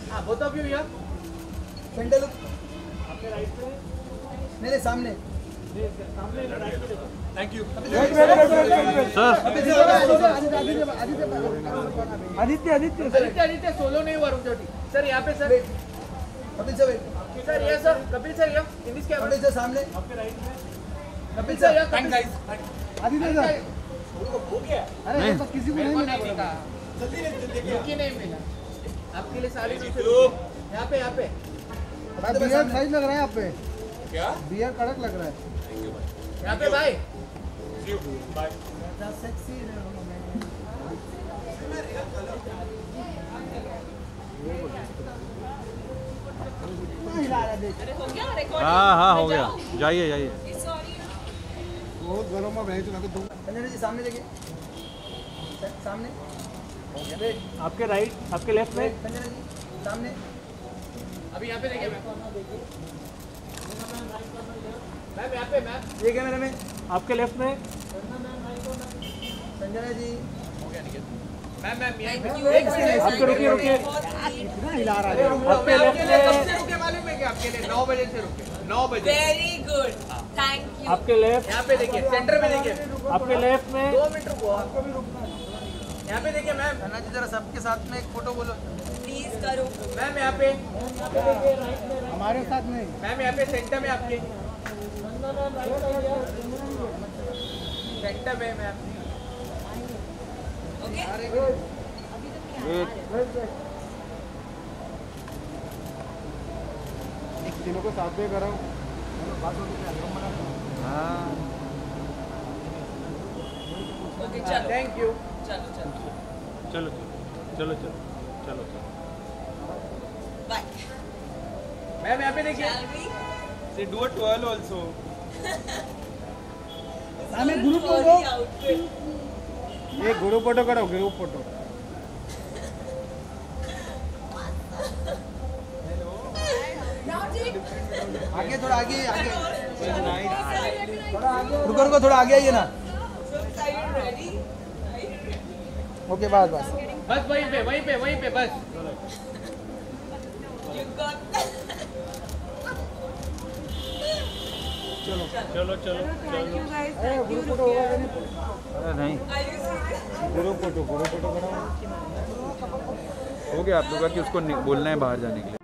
हाँ both of you here. Centre look आपके right पे मेरे सामने थैंक यू आदित्य सोलो नहीं हुआ रुक जाओ सर यहाँ पे सर कपिल सर सर ये सर कपिल सर ये in this camera Kapil sir सामने आपके राइट में Kapil sir thank guys Aditya sir हो गया अरे तो किसी को नहीं मिला जल्दी नहीं मिला आपके लिए सारी यहाँ पे बियर साइज लग रहा है यहाँ पे क्या बियर कड़क लग रहा है यहाँ पे भाई बाय सेक्सी हाँ हो गया जाइए बहुत गरम है भाई तो संजय जी सामने देखिए सामने आपके राइट आपके लेफ्ट में संजय जी सामने अभी यहाँ पे देखिए मैम यहाँ पे मैम ये कैमरे में आपके लेफ्ट में संजय जी मैम यहाँ पे एक सेकंड आपके रुकिए कितना हिला रहा है आपके लेफ्ट में कब से रुके मालूम है क्या आपके लिए 9 बजे से रुके 9 बजे वेरी गुड थैंक यू आपके लेफ्ट यहाँ पे देखिए सेंटर में देखिए आपके लेफ्ट में 2 मिनट रुको आपको भी रुकना है यहाँ पे देखिए मैम अन्ना जी जरा सबके साथ में एक फोटो बोलो प्लीज करो मैम यहाँ पे हमारे साथ नहीं मैम यहाँ पे सेंटर में आपके सेंटर में मैम ओके तीनों को साथ में करो ओके चलो थैंक यू चलो बाय मैम यहाँ पे देखिए They do a twirl also. सामने ग्रुप फोटो ये ग्रुप फोटो करो ग्रुप फोटो आगे थोड़ा आगे रुको थोड़ा आगे आइए ना ओके बस बस वहीं पे बस चलो ग्रुप फोटो होगा अरे नहीं ग्रुप फोटो करो हो गया आप लोग का कि उसको बोलना है बाहर जाने के लिए।